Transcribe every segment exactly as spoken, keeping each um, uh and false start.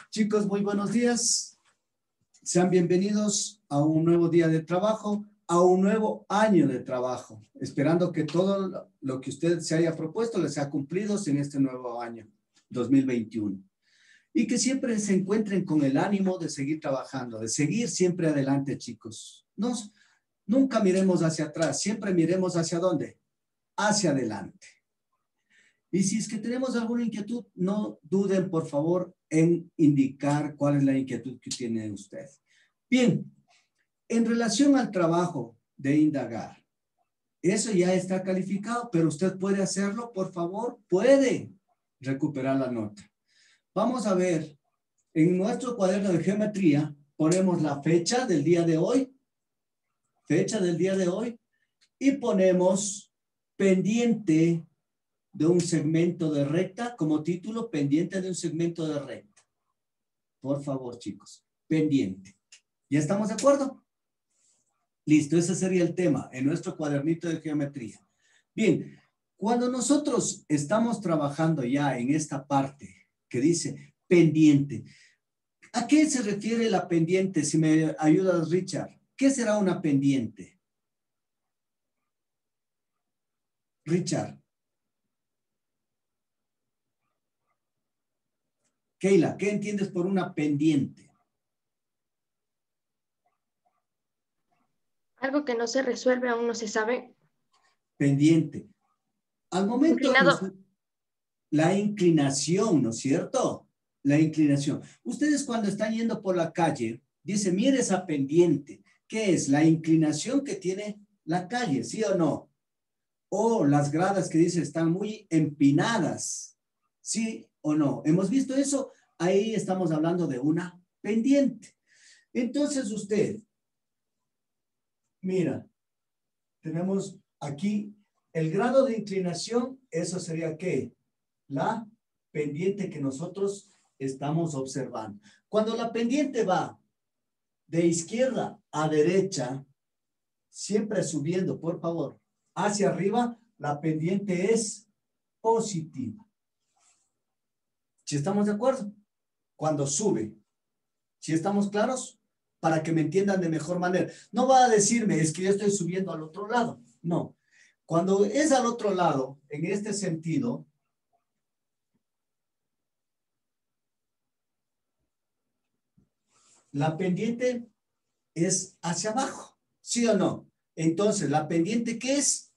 Chicos, muy buenos días. Sean bienvenidos a un nuevo día de trabajo, a un nuevo año de trabajo, esperando que todo lo que usted se haya propuesto les sea cumplido en este nuevo año, dos mil veintiuno. Y que siempre se encuentren con el ánimo de seguir trabajando, de seguir siempre adelante, chicos. Nos, nunca miremos hacia atrás, siempre miremos hacia dónde, hacia adelante. Y si es que tenemos alguna inquietud, no duden, por favor, en indicar cuál es la inquietud que tiene usted. Bien, en relación al trabajo de indagar, eso ya está calificado, pero usted puede hacerlo, por favor, puede recuperar la nota. Vamos a ver, en nuestro cuaderno de geometría, ponemos la fecha del día de hoy, fecha del día de hoy, y ponemos pendiente de un segmento de recta, como título, pendiente de un segmento de recta. Por favor, chicos, pendiente. ¿Ya estamos de acuerdo? Listo, ese sería el tema en nuestro cuadernito de geometría. Bien, cuando nosotros estamos trabajando ya en esta parte que dice pendiente, ¿a qué se refiere la pendiente? Si me ayudas, Richard, ¿qué será una pendiente? Richard. Keila, ¿qué entiendes por una pendiente? Algo que no se resuelve, aún no se sabe. Pendiente. Al momento, Inclinado. la inclinación, ¿no es cierto? La inclinación. Ustedes cuando están yendo por la calle, dicen, mire esa pendiente. ¿Qué es? La inclinación que tiene la calle, ¿sí o no? O las gradas que dice están muy empinadas, ¿sí o no? ¿Hemos visto eso? Ahí estamos hablando de una pendiente. Entonces usted, mira, tenemos aquí el grado de inclinación, eso sería ¿qué? La pendiente que nosotros estamos observando. Cuando la pendiente va de izquierda a derecha, siempre subiendo, por favor, hacia arriba, la pendiente es positiva. ¿Sí estamos de acuerdo? Cuando sube. ¿Sí estamos claros? Para que me entiendan de mejor manera. No va a decirme, es que yo estoy subiendo al otro lado. No. Cuando es al otro lado, en este sentido, la pendiente es hacia abajo. ¿Sí o no? Entonces, ¿la pendiente qué es?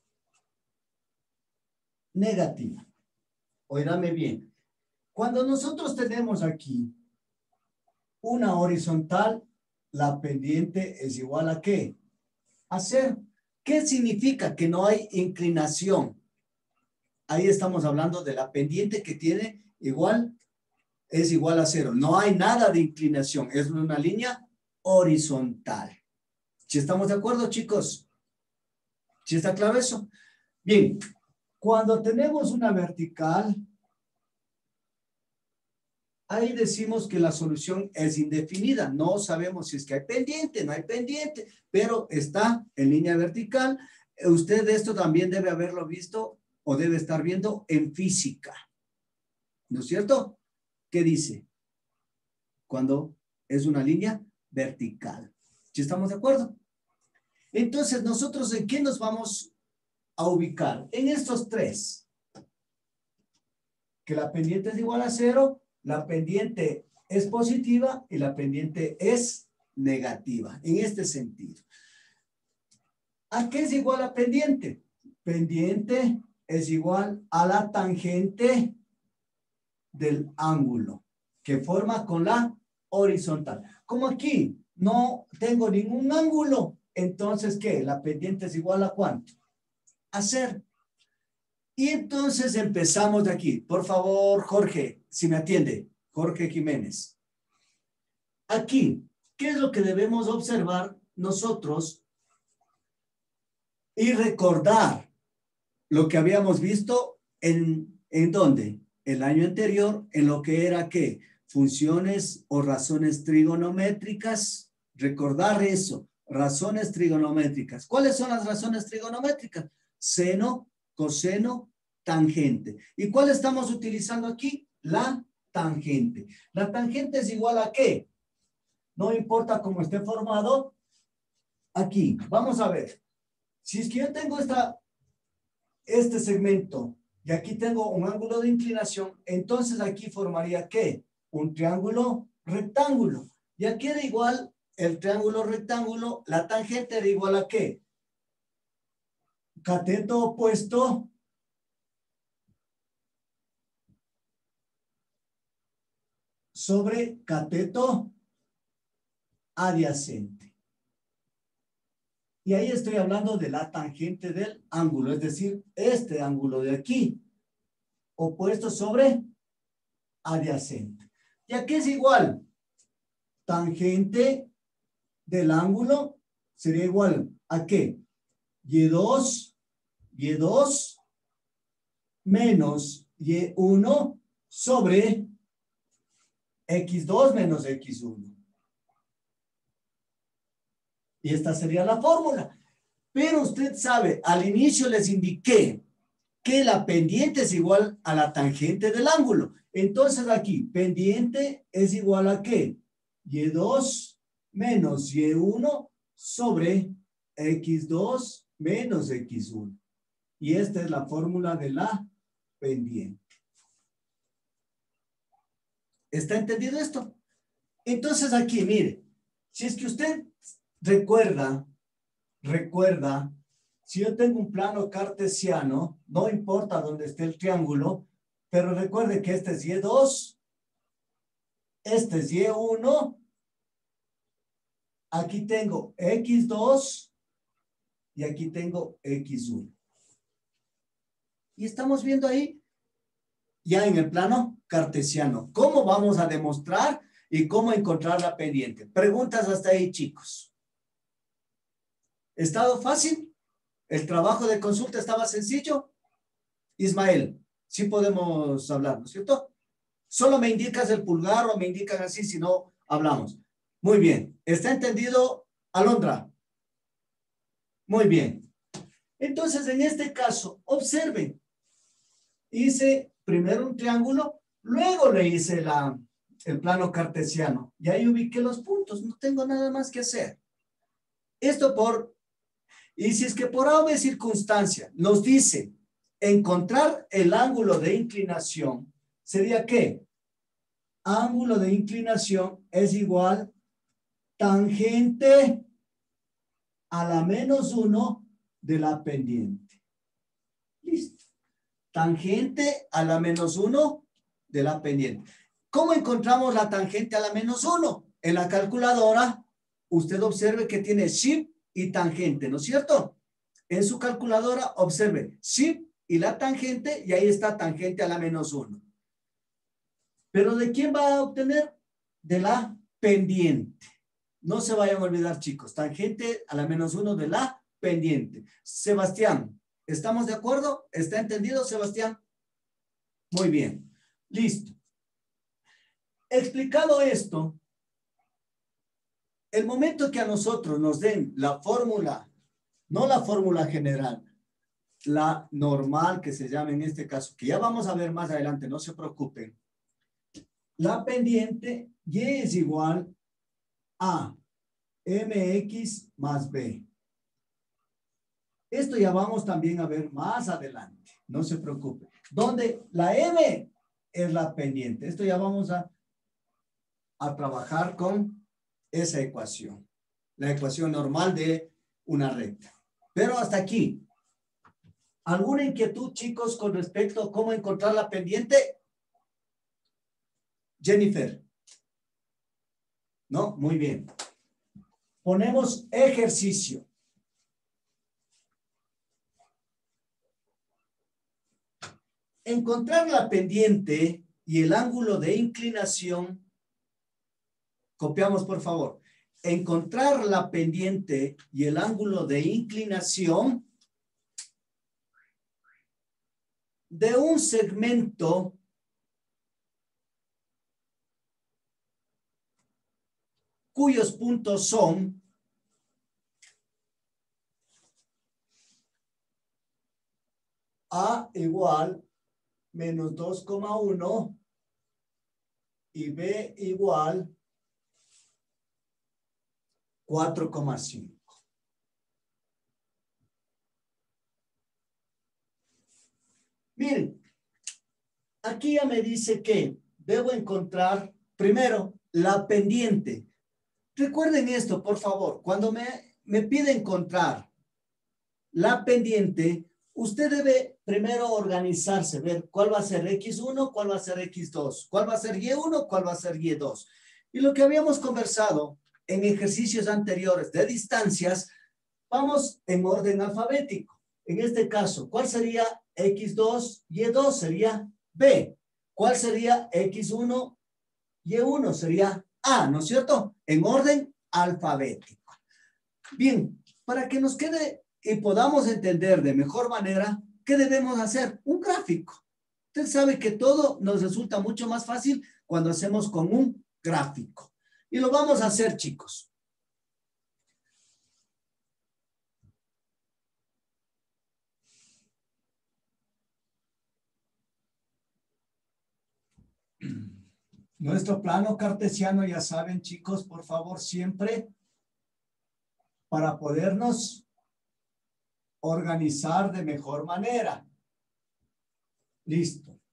Negativa. Óigame bien. Cuando nosotros tenemos aquí una horizontal, la pendiente es igual a ¿qué? A cero. ¿Qué significa? Que no hay inclinación. Ahí estamos hablando de la pendiente que tiene igual, es igual a cero. No hay nada de inclinación. Es una línea horizontal. ¿Sí estamos de acuerdo, chicos? ¿Sí está claro eso? Bien. Cuando tenemos una vertical, ahí decimos que la solución es indefinida. No sabemos si es que hay pendiente, no hay pendiente, pero está en línea vertical. Usted esto también debe haberlo visto o debe estar viendo en física. ¿No es cierto? ¿Qué dice? Cuando es una línea vertical. ¿Sí estamos de acuerdo? Entonces, ¿nosotros en qué nos vamos a ubicar? En estos tres. Que la pendiente es igual a cero, la pendiente es positiva y la pendiente es negativa, en este sentido. ¿A qué es igual la pendiente? Pendiente es igual a la tangente del ángulo que forma con la horizontal. Como aquí no tengo ningún ángulo, entonces, ¿qué? La pendiente es igual a ¿cuánto? A cero. Y entonces empezamos de aquí. Por favor, Jorge, si me atiende. Jorge Jiménez. Aquí, ¿qué es lo que debemos observar nosotros y recordar lo que habíamos visto en, ¿en dónde? El año anterior, en lo que era ¿qué? Funciones o razones trigonométricas. Recordar eso, razones trigonométricas. ¿Cuáles son las razones trigonométricas? Seno, coseno, tangente. ¿Y cuál estamos utilizando aquí? La tangente. La tangente es igual a ¿qué? No importa cómo esté formado. Aquí, vamos a ver. Si es que yo tengo esta, este segmento y aquí tengo un ángulo de inclinación, entonces aquí formaría ¿qué? Un triángulo rectángulo. Y aquí era igual el triángulo rectángulo, la tangente era igual a ¿qué? Cateto opuesto sobre cateto adyacente. Y ahí estoy hablando de la tangente del ángulo, es decir, este ángulo de aquí, opuesto sobre adyacente. ¿Y aquí es igual? Tangente del ángulo sería igual a ¿qué? Y dos, Y dos menos Y uno sobre X dos menos X uno. Y esta sería la fórmula. Pero usted sabe, al inicio les indiqué que la pendiente es igual a la tangente del ángulo. Entonces aquí, pendiente es igual a ¿qué? Y dos menos Y uno sobre X dos menos X uno. Y esta es la fórmula de la pendiente. ¿Está entendido esto? Entonces aquí, mire, si es que usted recuerda, recuerda, si yo tengo un plano cartesiano, no importa dónde esté el triángulo, pero recuerde que este es Y dos, este es Y uno, aquí tengo X dos y aquí tengo X uno. Y estamos viendo ahí, ya en el plano cartesiano, cómo vamos a demostrar y cómo encontrar la pendiente. Preguntas hasta ahí, chicos. ¿Estado fácil? ¿El trabajo de consulta estaba sencillo? Ismael, sí podemos hablar, ¿no es cierto? Solo me indicas el pulgar o me indican así, si no, hablamos. Muy bien. ¿Está entendido, Alondra? Muy bien. Entonces, en este caso, observen. Hice primero un triángulo, luego le hice la, el plano cartesiano. Y ahí ubiqué los puntos. No tengo nada más que hacer. Esto por... Y si es que por alguna circunstancia nos dice encontrar el ángulo de inclinación, ¿sería qué? Ángulo de inclinación es igual tangente a la menos uno de la pendiente. Listo. Tangente a la menos uno de la pendiente. ¿Cómo encontramos la tangente a la menos uno? En la calculadora, usted observe que tiene shift y tangente, ¿no es cierto? En su calculadora, observe shift y la tangente, y ahí está tangente a la menos uno. ¿Pero de quién va a obtener? De la pendiente. No se vayan a olvidar, chicos. Tangente a la menos uno de la pendiente. Sebastián, ¿estamos de acuerdo? ¿Está entendido, Sebastián? Muy bien. Listo. Explicado esto, el momento que a nosotros nos den la fórmula, no la fórmula general, la normal que se llama en este caso, que ya vamos a ver más adelante, no se preocupen. La pendiente Y es igual a mx más b. Esto ya vamos también a ver más adelante, no se preocupe. Donde la m es la pendiente. Esto ya vamos a, a trabajar con esa ecuación. La ecuación normal de una recta. Pero hasta aquí. ¿Alguna inquietud, chicos, con respecto a cómo encontrar la pendiente? Jennifer. ¿No? Muy bien. Ponemos ejercicio. Encontrar la pendiente y el ángulo de inclinación. Copiamos, por favor. Encontrar la pendiente y el ángulo de inclinación de un segmento cuyos puntos son A igual menos dos coma uno y B igual cuatro coma cinco. Miren, aquí ya me dice que debo encontrar primero la pendiente. Recuerden esto, por favor. Cuando me, me pide encontrar la pendiente, usted debe primero organizarse, ver cuál va a ser equis uno, cuál va a ser equis dos, cuál va a ser ye uno, cuál va a ser ye dos. Y lo que habíamos conversado en ejercicios anteriores de distancias, vamos en orden alfabético. En este caso, ¿cuál sería equis dos? ye dos sería B. ¿Cuál sería equis uno? ye uno sería A, ¿no es cierto? En orden alfabético. Bien, para que nos quede y podamos entender de mejor manera, ¿qué debemos hacer? Un gráfico. Usted sabe que todo nos resulta mucho más fácil cuando hacemos con un gráfico. Y lo vamos a hacer, chicos. Nuestro plano cartesiano, ya saben, chicos, por favor, siempre para podernos organizar de mejor manera. Listo.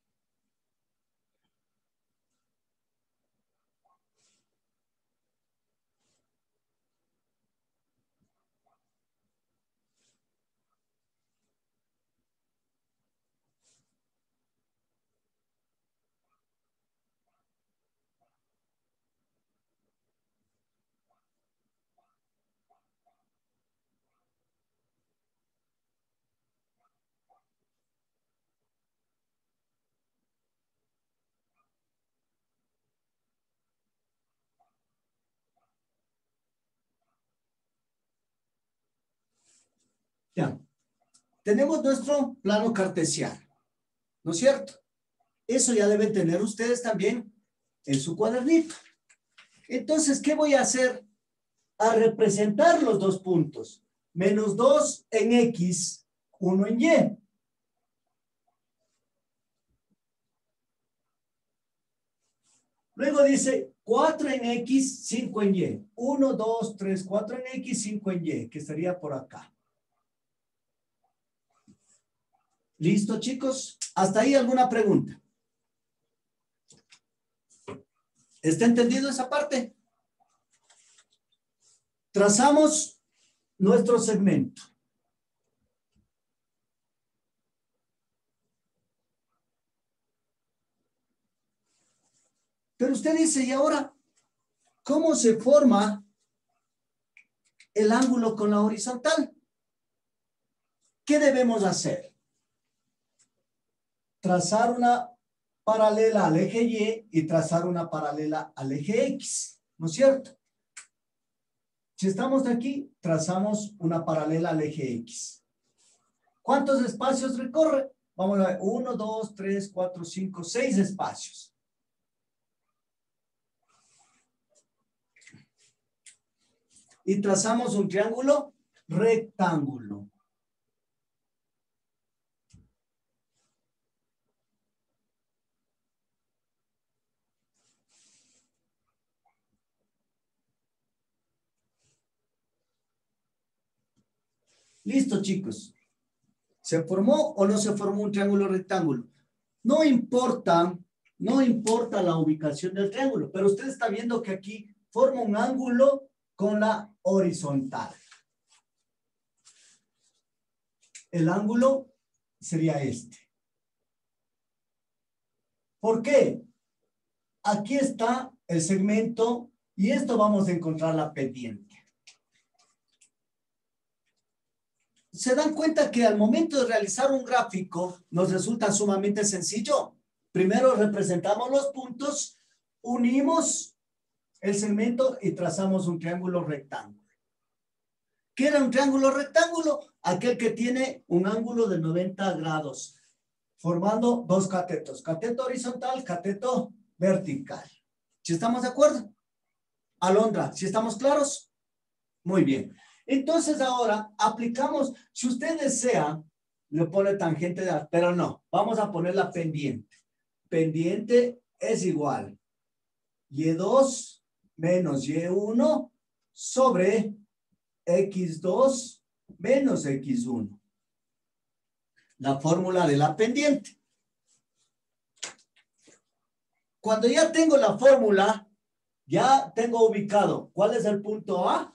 Ya, tenemos nuestro plano cartesiano, ¿no es cierto? Eso ya deben tener ustedes también en su cuadernito. Entonces, ¿qué voy a hacer? A representar los dos puntos. Menos dos en X, uno en Y. Luego dice cuatro en X, cinco en Y. uno, dos, tres, cuatro en X, cinco en Y, que estaría por acá. ¿Listo, chicos? ¿Hasta ahí alguna pregunta? ¿Está entendido esa parte? Trazamos nuestro segmento. Pero usted dice, ¿y ahora cómo se forma el ángulo con la horizontal? ¿Qué debemos hacer? Trazar una paralela al eje Y y trazar una paralela al eje X, ¿no es cierto? Si estamos aquí, trazamos una paralela al eje X. ¿Cuántos espacios recorre? Vamos a ver, uno, dos, tres, cuatro, cinco, seis espacios. Y trazamos un triángulo rectángulo. Listo, chicos. ¿Se formó o no se formó un triángulo rectángulo? No importa, no importa la ubicación del triángulo, pero usted está viendo que aquí forma un ángulo con la horizontal. El ángulo sería este. ¿Por qué? Aquí está el segmento y esto vamos a encontrar la pendiente. ¿Se dan cuenta que al momento de realizar un gráfico nos resulta sumamente sencillo? Primero representamos los puntos, unimos el segmento y trazamos un triángulo rectángulo. ¿Qué era un triángulo rectángulo? Aquel que tiene un ángulo de noventa grados, formando dos catetos, cateto horizontal, cateto vertical. ¿Sí estamos de acuerdo? Alondra, ¿sí estamos claros? Muy bien. Entonces ahora aplicamos, si usted desea, le pone tangente de, pero no, vamos a poner la pendiente. Pendiente es igual y dos menos y uno sobre equis dos menos equis uno. La fórmula de la pendiente. Cuando ya tengo la fórmula, ya tengo ubicado cuál es el punto A,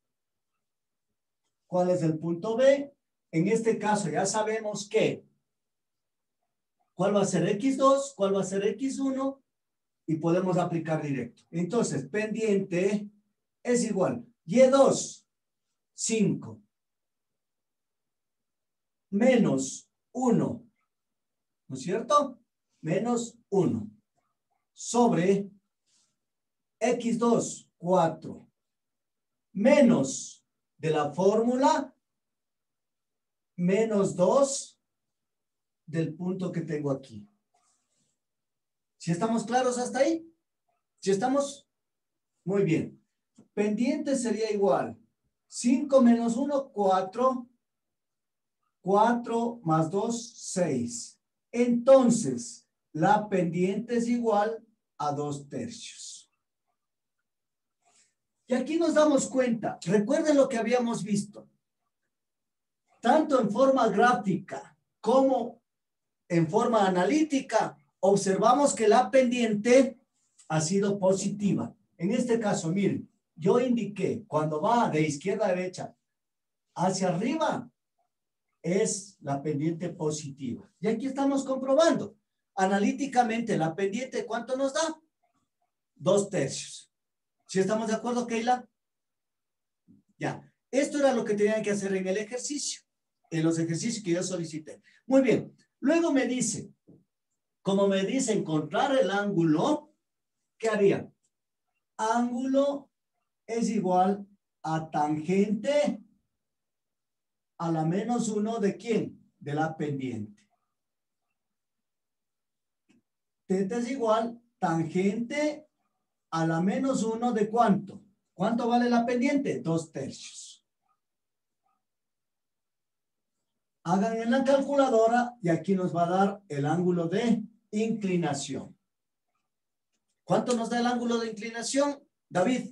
cuál es el punto B. En este caso ya sabemos que cuál va a ser equis dos, cuál va a ser equis uno y podemos aplicar directo. Entonces, pendiente es igual y dos, cinco, menos uno, ¿no es cierto? Menos uno sobre equis dos, cuatro, menos de la fórmula, menos dos del punto que tengo aquí. ¿Sí estamos claros hasta ahí? ¿Sí estamos? Muy bien. Pendiente sería igual. cinco menos uno, cuatro. cuatro más dos, seis. Entonces, la pendiente es igual a dos tercios. Y aquí nos damos cuenta. Recuerden lo que habíamos visto. Tanto en forma gráfica como en forma analítica, observamos que la pendiente ha sido positiva. En este caso, miren, yo indiqué cuando va de izquierda a derecha hacia arriba, es la pendiente positiva. Y aquí estamos comprobando. Analíticamente, la pendiente, ¿cuánto nos da? Dos tercios. ¿Sí estamos de acuerdo, Keila? Ya. Esto era lo que tenían que hacer en el ejercicio, en los ejercicios que yo solicité. Muy bien. Luego me dice, como me dice encontrar el ángulo, ¿qué haría? Ángulo es igual a tangente a la menos uno de quién? De la pendiente. Teta es igual tangente a la menos uno de ¿cuánto? ¿Cuánto vale la pendiente? Dos tercios. Hagan en la calculadora y aquí nos va a dar el ángulo de inclinación. ¿Cuánto nos da el ángulo de inclinación, David?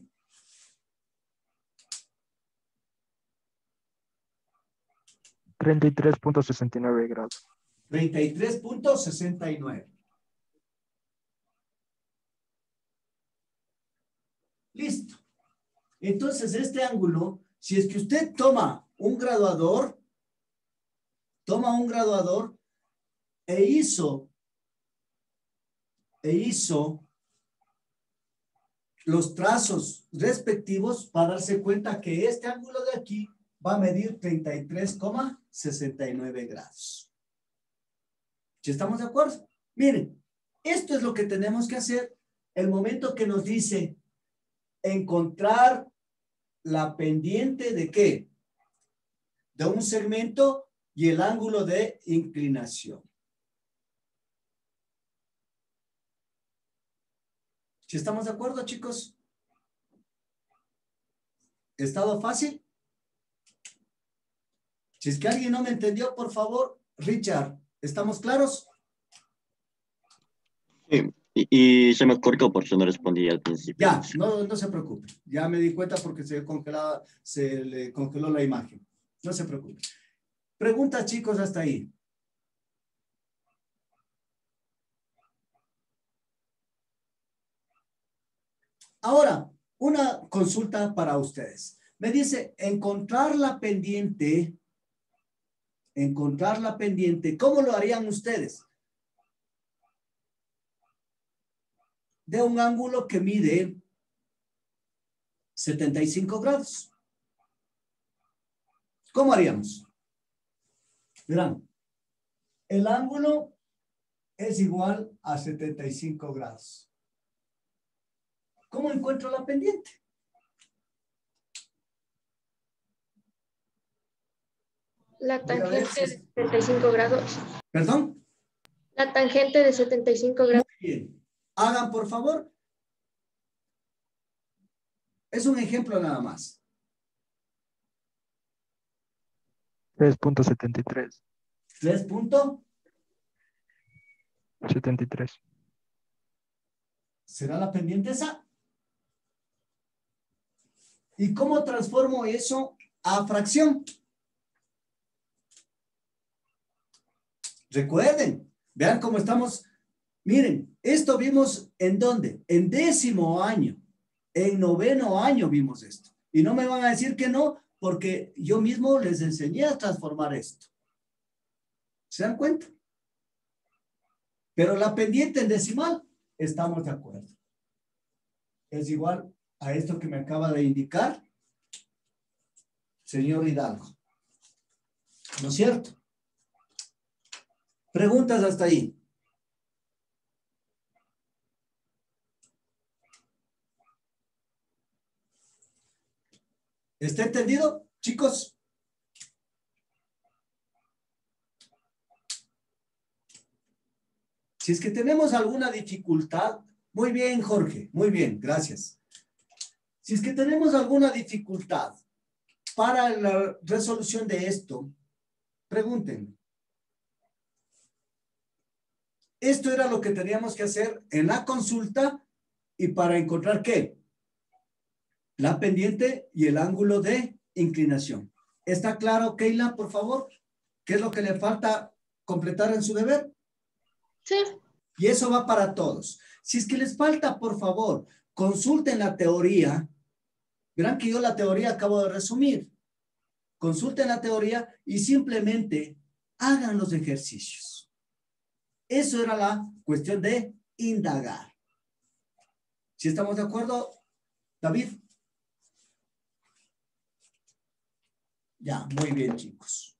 treinta y tres punto sesenta y nueve grados. treinta y tres punto sesenta y nueve. Listo. Entonces, este ángulo, si es que usted toma un graduador, toma un graduador e hizo, e hizo los trazos respectivos para darse cuenta que este ángulo de aquí va a medir treinta y tres coma sesenta y nueve grados. ¿Sí estamos de acuerdo? Miren, esto es lo que tenemos que hacer el momento que nos dice encontrar la pendiente de ¿qué? De un segmento y el ángulo de inclinación. ¿Sí estamos de acuerdo, chicos? ¿Estado fácil? Si es que alguien no me entendió, por favor, Richard, ¿estamos claros? Sí, y, y se me cortó porque no respondí al principio. Ya, no, no se preocupe. Ya me di cuenta porque se, congelaba, se le congeló la imagen. No se preocupe. Preguntas, chicos, hasta ahí. Ahora, una consulta para ustedes. Me dice, encontrar la pendiente, encontrar la pendiente, ¿cómo lo harían ustedes? De un ángulo que mide setenta y cinco grados. ¿Cómo haríamos? Verán, el ángulo es igual a setenta y cinco grados. ¿Cómo encuentro la pendiente? La tangente de setenta y cinco grados. ¿Perdón? La tangente de setenta y cinco grados. Muy bien. Hagan, por favor. Es un ejemplo nada más. tres punto setenta y tres. tres punto setenta y tres. ¿Será la pendiente esa? ¿Y cómo transformo eso a fracción? Recuerden, vean cómo estamos. Miren, esto vimos en dónde, en décimo año, en noveno año vimos esto. Y no me van a decir que no, porque yo mismo les enseñé a transformar esto. ¿Se dan cuenta? Pero la pendiente en decimal, estamos de acuerdo. Es igual a esto que me acaba de indicar señor Hidalgo. ¿No es cierto? Preguntas hasta ahí. ¿Está entendido, chicos? Si es que tenemos alguna dificultad, muy bien, Jorge, muy bien, gracias. Si es que tenemos alguna dificultad para la resolución de esto, pregúntenme. Esto era lo que teníamos que hacer en la consulta y para encontrar ¿qué? La pendiente y el ángulo de inclinación. ¿Está claro, Keila, por favor? ¿Qué es lo que le falta completar en su deber? Sí. Y eso va para todos. Si es que les falta, por favor, consulten la teoría. Verán que yo la teoría acabo de resumir. Consulten la teoría y simplemente hagan los ejercicios. Eso era la cuestión de indagar. ¿Sí estamos de acuerdo, David? Ya, muy bien, chicos.